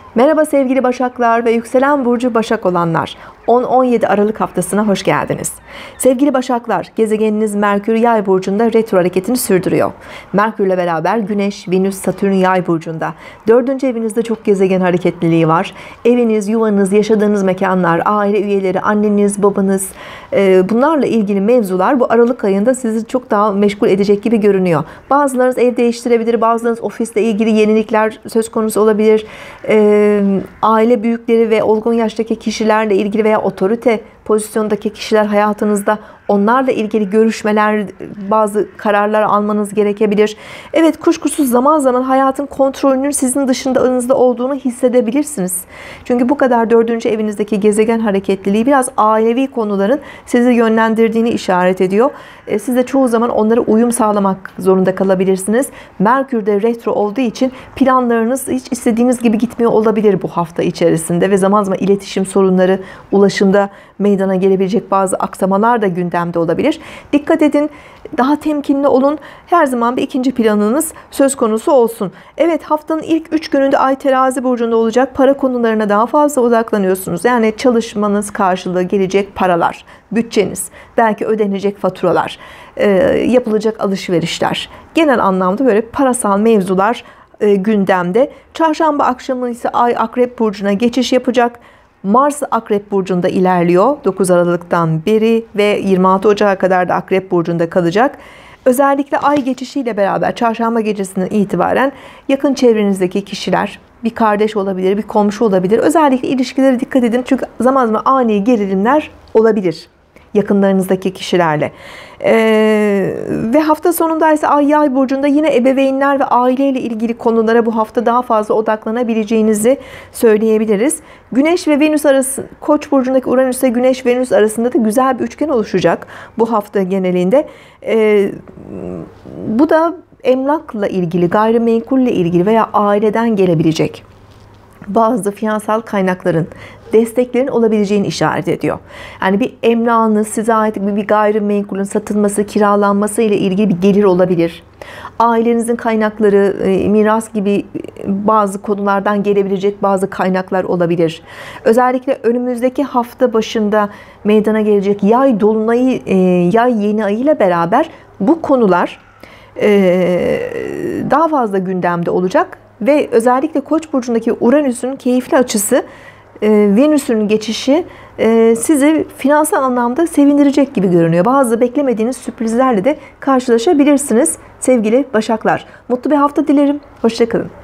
Merhaba sevgili Başaklar ve yükselen burcu Başak olanlar. 10-17 Aralık haftasına hoş geldiniz. Sevgili Başaklar, gezegeniniz Merkür Yay burcunda retro hareketini sürdürüyor. Merkürle beraber Güneş, Venüs, Satürn Yay burcunda. 4. evinizde çok gezegen hareketliliği var. Eviniz, yuvanız, yaşadığınız mekanlar, aile üyeleri, anneniz, babanız, bunlarla ilgili mevzular bu Aralık ayında sizi çok daha meşgul edecek gibi görünüyor. Bazılarınız ev değiştirebilir, bazılarınız ofisle ilgili yenilikler söz konusu olabilir. Aile büyükleri ve olgun yaştaki kişilerle ilgili veya otorite pozisyondaki kişiler hayatınızda, onlarla ilgili görüşmeler, bazı kararlar almanız gerekebilir. Evet, kuşkusuz zaman zaman hayatın kontrolünün sizin dışında olduğunu hissedebilirsiniz. Çünkü bu kadar 4. evinizdeki gezegen hareketliliği biraz ailevi konuların sizi yönlendirdiğini işaret ediyor. Siz de çoğu zaman onlara uyum sağlamak zorunda kalabilirsiniz. Merkür de retro olduğu için planlarınız hiç istediğiniz gibi gitmiyor olabilir bu hafta içerisinde ve zaman zaman iletişim sorunları, ulaşımda meydana gelebilecek bazı aksamalar da gündemde olabilir. Dikkat edin, daha temkinli olun. Her zaman bir ikinci planınız söz konusu olsun. Evet, haftanın ilk 3 gününde Ay Terazi burcunda olacak. Para konularına daha fazla odaklanıyorsunuz. Yani çalışmanız karşılığı gelecek paralar, bütçeniz, belki ödenecek faturalar, yapılacak alışverişler. Genel anlamda böyle parasal mevzular gündemde. Çarşamba akşamı ise Ay Akrep burcuna geçiş yapacak. Mars Akrep burcunda ilerliyor 9 Aralık'tan beri ve 26 Ocak'a kadar da Akrep burcunda kalacak. Özellikle Ay geçişiyle beraber çarşamba gecesinden itibaren yakın çevrenizdeki kişiler, bir kardeş olabilir, bir komşu olabilir. Özellikle ilişkilere dikkat edin, çünkü zaman zaman ani gerilimler olabilir yakınlarınızdaki kişilerle. Ve hafta sonunda ise Ay Yay burcunda yine ebeveynler ve aileyle ilgili konulara bu hafta daha fazla odaklanabileceğinizi söyleyebiliriz. Güneş ve Venüs arası, Koç burcundaki Uranüs ve Güneş Venüs arasında da güzel bir üçgen oluşacak bu hafta genelinde. Bu da emlakla ilgili, gayrimenkulle ilgili veya aileden gelebilecek bazı finansal kaynakların, desteklerin olabileceğini işaret ediyor. Yani bir emlakınız, size ait bir gayrimenkulün satılması, kiralanması ile ilgili bir gelir olabilir. Ailenizin kaynakları, miras gibi bazı konulardan gelebilecek bazı kaynaklar olabilir. Özellikle önümüzdeki hafta başında meydana gelecek yay dolunayı, yay yeni ayı ile beraber bu konular daha fazla gündemde olacak. Ve özellikle Koç burcundaki Uranüs'ün keyifli açısı, Venüs'ün geçişi sizi finansal anlamda sevindirecek gibi görünüyor. Bazı beklemediğiniz sürprizlerle de karşılaşabilirsiniz sevgili Başaklar. Mutlu bir hafta dilerim. Hoşça kalın.